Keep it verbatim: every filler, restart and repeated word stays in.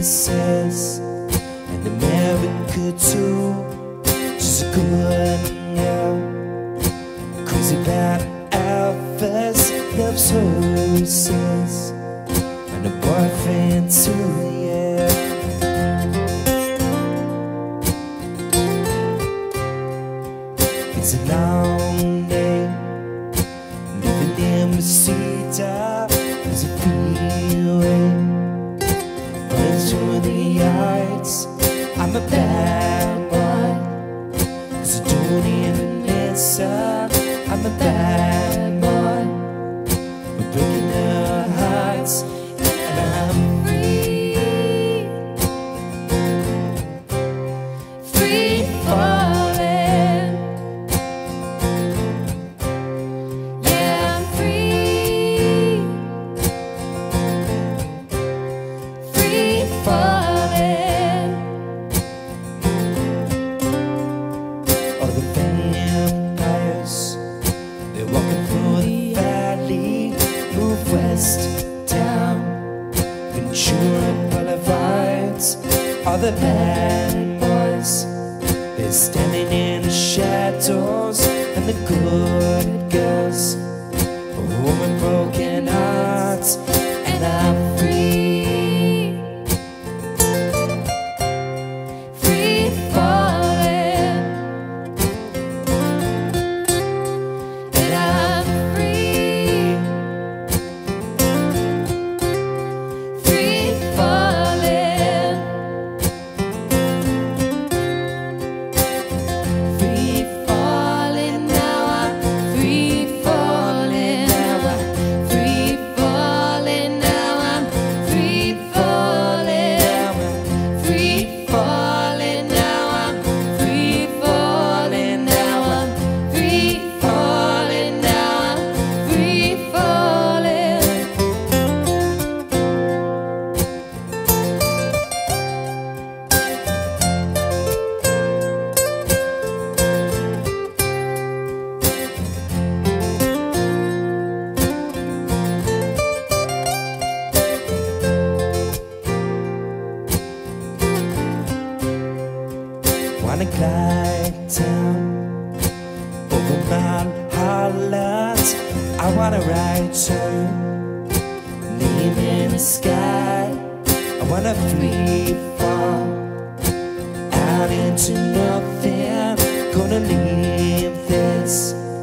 kisses, and America too. She's a good girl, crazy about Elvis, loves horses, and a boyfriend too, yeah. It's a long day, living in Reseda. There's a freeway running through the yards. I'm a bad boy, 'cause I don't even listen. I'm a bad boy, we're breaking their hearts, and I'm free, free falling. Yeah, I'm free, free falling. All the vampires, they're walking through the valley. Move west, down Ventura Boulevards. All the bad boys, they're standing in the shadows, and the good girls are home with broken hearts, and I'm free, free falling. And I'm free, free falling. Free falling now, I'm free falling now, I'm free falling now, I'm free falling, free falling now, I'm free falling now, I'm free falling now, I'm free falling. Wanna glide down over Mount Holland. I wanna ride turn, name in the sky. I wanna free fall out into nothing. Gonna leave this